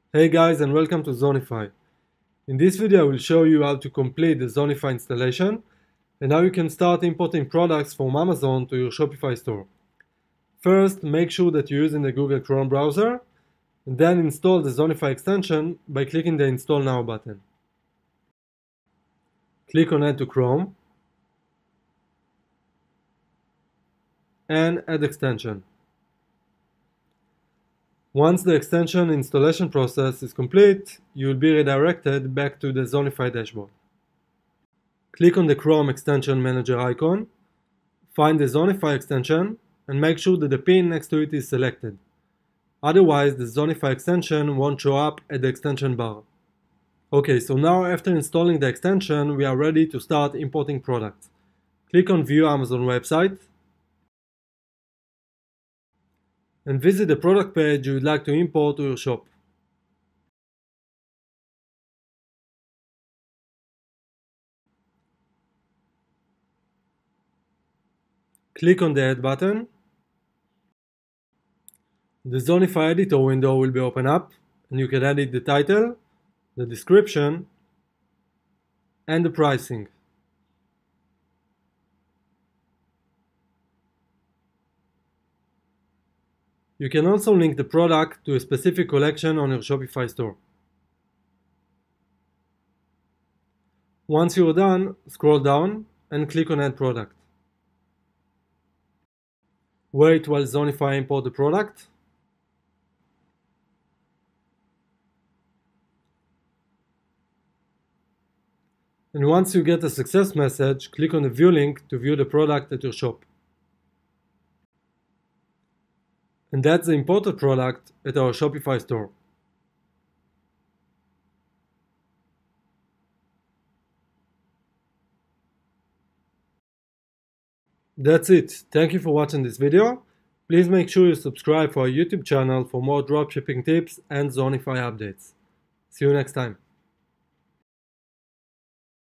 Hey guys, and welcome to Zonify. In this video I will show you how to complete the Zonify installation and how you can start importing products from Amazon to your Shopify store. First, make sure that you're using the Google Chrome browser and then install the Zonify extension by clicking the Install Now button. Click on Add to Chrome and Add Extension. Once the extension installation process is complete, you will be redirected back to the Zonify dashboard. Click on the Chrome Extension Manager icon, find the Zonify extension, and make sure that the pin next to it is selected. Otherwise, the Zonify extension won't show up at the extension bar. Okay, so now after installing the extension, we are ready to start importing products. Click on View Amazon website and visit the product page you would like to import to your shop. Click on the Add button. The Zonify editor window will be open up and you can edit the title, the description, and the pricing. You can also link the product to a specific collection on your Shopify store. Once you are done, scroll down and click on Add Product. Wait while Zonify import the product. And once you get a success message, click on the View link to view the product at your shop. And that's the imported product at our Shopify store. That's it. Thank you for watching this video. Please make sure you subscribe for our YouTube channel for more dropshipping tips and Zonify updates. See you next time.